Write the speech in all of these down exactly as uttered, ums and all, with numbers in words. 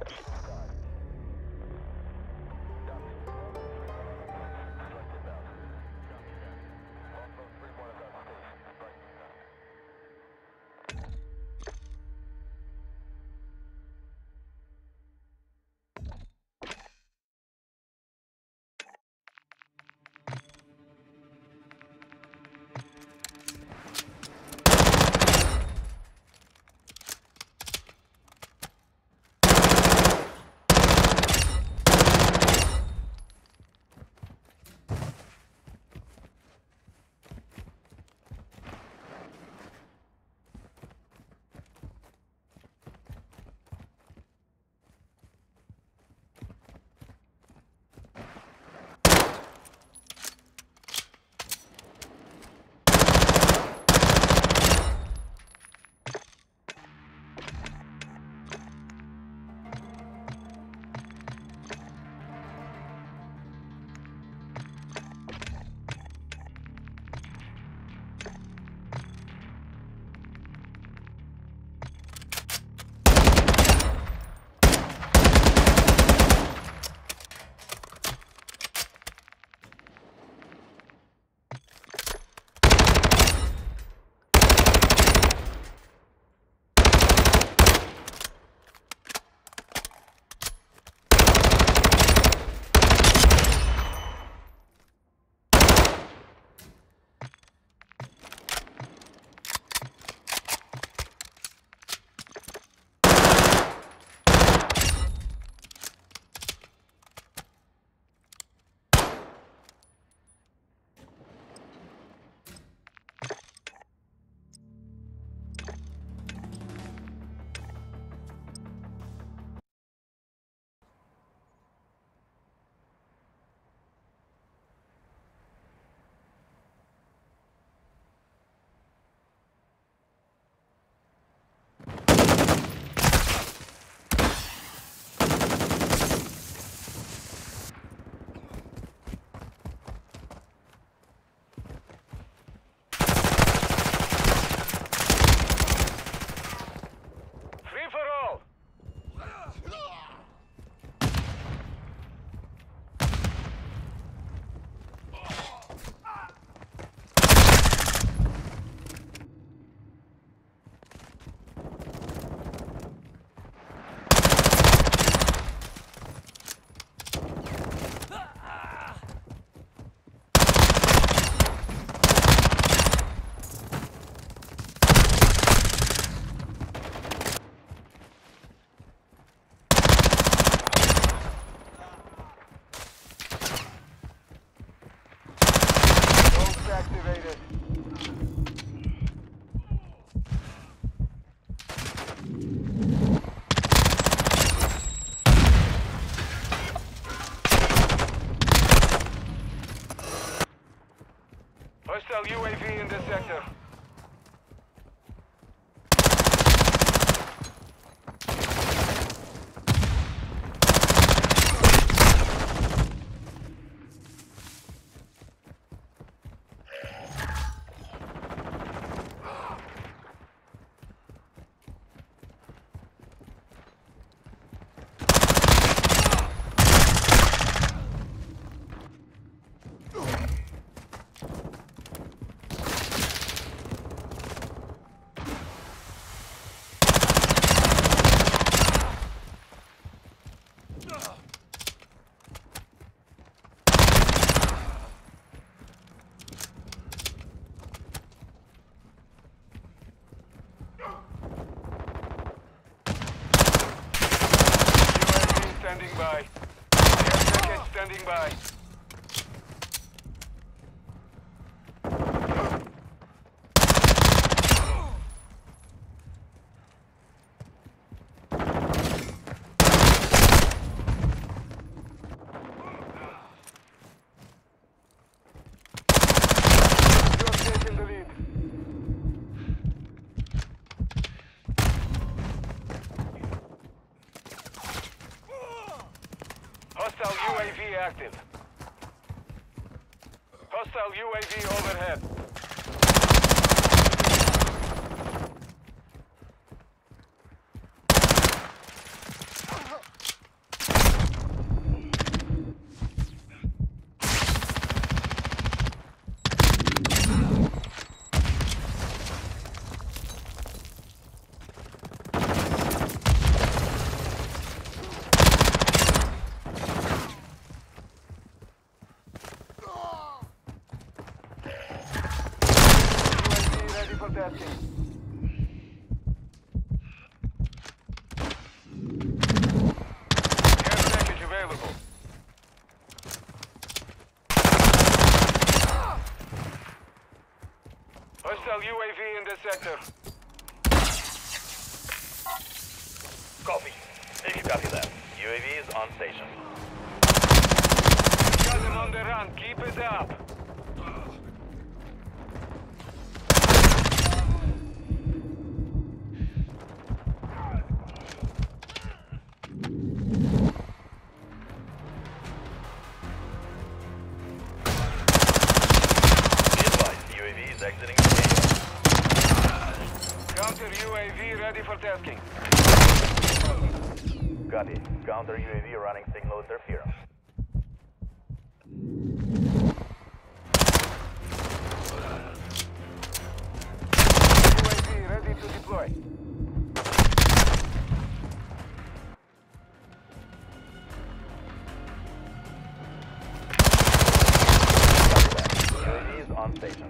Hostile U A V in this sector. Standing by. Air package standing by. You're taking the lead. Hostile U A V active. Hostile U A V overhead. tasking. Care package available. Hostile U A V in this sector. Copy. If you copy that, U A V is on station. Got them on the run. Keep it up. Be advised, U A V is exiting the game. Counter U A V ready for tasking. Copy. Counter U A V running signal interference. U A V ready to deploy. U A V is on station.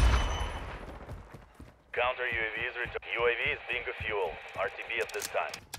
Counter U A V is returning. U A V is being fuel. R T B at this time.